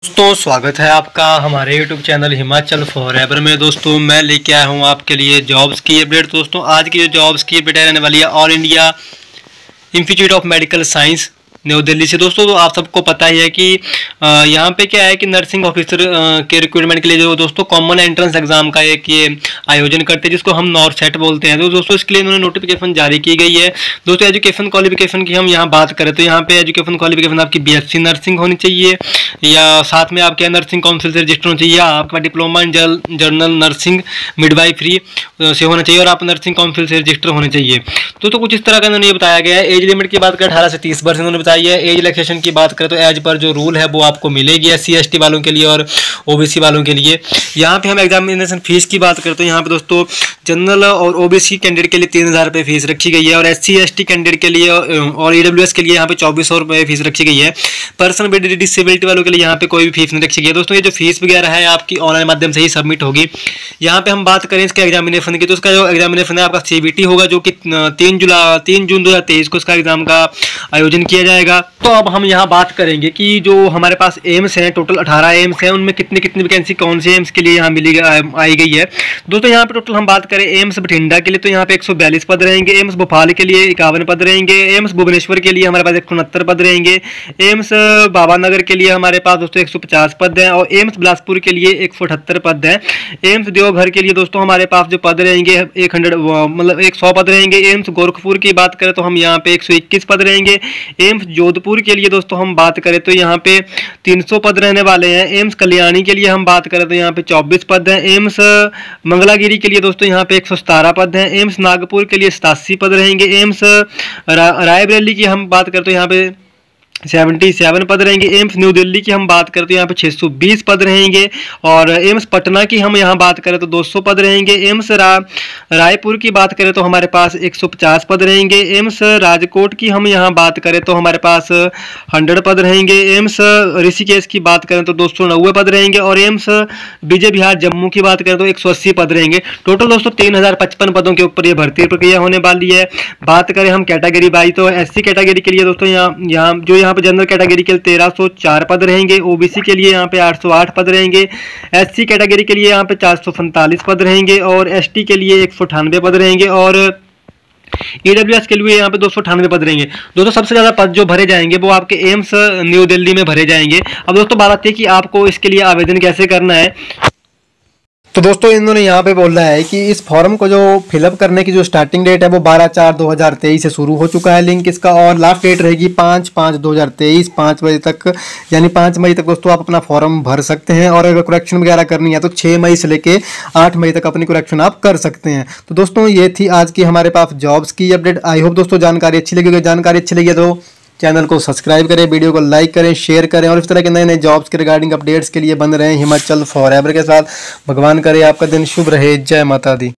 दोस्तों स्वागत है आपका हमारे YouTube चैनल हिमाचल फॉरएवर में। दोस्तों मैं लेके आया हूँ आपके लिए जॉब्स की अपडेट। दोस्तों आज की जो जॉब्स की अपडेट रहने वाली है All India Institute of Medical Science New Delhi से। दोस्तों तो आप सबको पता ही है कि यहाँ पे क्या है कि नर्सिंग ऑफिसर के रिक्रूटमेंट के लिए जो दोस्तों कॉमन एंट्रेंस एग्जाम का एक ये आयोजन करते हैं जिसको हम नॉर्सेट बोलते हैं। तो दोस्तों इसके लिए इन्होंने नोटिफिकेशन जारी की गई है। दोस्तों एजुकेशन क्वालिफिकेशन की हम यहाँ बात करें तो यहाँ पे एजुकेशन क्वालिफिकेशन आपकी BSc नर्सिंग होनी चाहिए या साथ में आपके नर्सिंग काउंसिल से रजिस्टर होना चाहिए, या आपका diploma in general nursing midwifery से होना चाहिए और आप नर्सिंग काउंसिल से रजिस्टर होने चाहिए। तो कुछ इस तरह का इन्होंने बताया गया है। एज लिमिट की बात करें 18 से 30 वर्ष इन्होंने बताई है। एज रिलैक्सेशन की बात करें तो एज पर जो रूल है वो आपको मिलेगी SC ST वालों के लिए और OBC वालों के लिए। यहाँ पे हम एग्जामिनेशन फीस की बात करते हैं। यहाँ पे दोस्तों जनरल और OBC कैंडिडेट के लिए 3000 रुपये फीस रखी गई है और SC ST कैंडिडेट के लिए और EWS के लिए यहाँ पे 2400 रुपये फीस रखी गई है। पर्सन विद डिसेबिलिटी वालों के लिए यहाँ पे कोई भी फीस नहीं रखी गई है। दोस्तों ये जो फीस वगैरह है आपकी ऑनलाइन माध्यम से ही सबमिट होगी। यहाँ पे हम बात करें इसके एग्जामिनेशन की तो उसका जो एग्जामिनेशन है आपका CBT होगा जो कि 3 जून 2023 को इसका एग्जाम का आयोजन किया जाएगा। तो अब हम यहाँ बात करेंगे कि जो हमारे पास एम्स हैं, टोटल 18 एम्स हैं, उनमें कितनी कितनी वैकेंसी कौन से एम्स के लिए यहाँ आई गई है। दोस्तों यहाँ पे टोटल हम बात करें एम्स बठिंडा के लिए तो यहाँ पे 142 पद रहेंगे, एम्स भोपाल के लिए 51 पद रहेंगे, एम्स भुवनेश्वर के लिए हमारे पास 169 पद रहेंगे, एम्स बाबानगर के लिए हमारे पास दोस्तों 150 पद हैं और एम्स बिलासपुर के लिए 178 पद हैं। एम्स देवघर के लिए दोस्तों हमारे पास जो पद रहेंगे 100 पद रहेंगे। एम्स गोरखपुर की बात करें तो हम यहाँ पे 121 पद रहेंगे। एम्स जोधपुर के लिए दोस्तों हम बात करें तो यहाँ पे 300 पद रहने वाले हैं। एम्स कल्याणी के लिए हम बात करें तो यहाँ पे 24 पद हैं। एम्स मंगलागिरी के लिए दोस्तों यहाँ पे 117 पद हैं। एम्स नागपुर के लिए 87 पद रहेंगे। एम्स रायबरेली की हम बात करें तो यहाँ पे 77 पद रहेंगे। एम्स न्यू दिल्ली की हम बात करें तो यहाँ पे 620 पद रहेंगे और एम्स पटना की हम यहाँ बात करें तो 200 पद रहेंगे। एम्स रायपुर की बात करें तो हमारे पास 150 पद रहेंगे। एम्स राजकोट की हम यहाँ बात करें तो हमारे पास 100 पद रहेंगे। एम्स ऋषिकेश की बात करें तो 290 पद रहेंगे और एम्स विजय विहार जम्मू की बात करें तो 180 पद रहेंगे। टोटल दोस्तों 3055 पदों के ऊपर ये भर्ती प्रक्रिया होने वाली है। बात करें हम कैटेगरी बाई तो SC कैटेगरी के लिए दोस्तों यहाँ पे जनरल कैटेगरी के लिए 1304 पद रहेंगे। OBC के लिए यहाँ पे 808 पद रहेंगे। SC कैटेगरी के लिए यहाँ पे 445 पद रहेंगे और ST के लिए 198 पद रहेंगे और EWS के लिए यहाँ पे 298 पद रहेंगे। दोस्तों सबसे ज़्यादा पद जो भरे जाएंगे वो आपके एम्स न्यू दिल्ली में भरे जाएंगे। अब दोस्तों बात आती है कि आपको इसके लिए आवेदन कैसे करना है। तो दोस्तों इन्होंने यहाँ पे बोला है कि इस फॉर्म को जो फिलअप करने की जो स्टार्टिंग डेट है वो 12/4/2023 से शुरू हो चुका है लिंक इसका और लास्ट डेट रहेगी 5/5/2023 5 बजे तक, यानी 5 मई तक दोस्तों आप अपना फॉर्म भर सकते हैं और अगर करेक्शन वगैरह करनी है तो 6 मई से लेके 8 मई तक अपनी करेक्शन आप कर सकते हैं। तो दोस्तों ये थी आज की हमारे पास जॉब्स की अपडेट। आई होप दोस्तों जानकारी अच्छी लगी। जानकारी अच्छी लगी तो चैनल को सब्सक्राइब करें, वीडियो को लाइक करें, शेयर करें और इस तरह के नए नए जॉब्स के रिगार्डिंग अपडेट्स के लिए बन रहे हैं हिमाचल फॉरएवर के साथ। भगवान करे आपका दिन शुभ रहे। जय माता दी।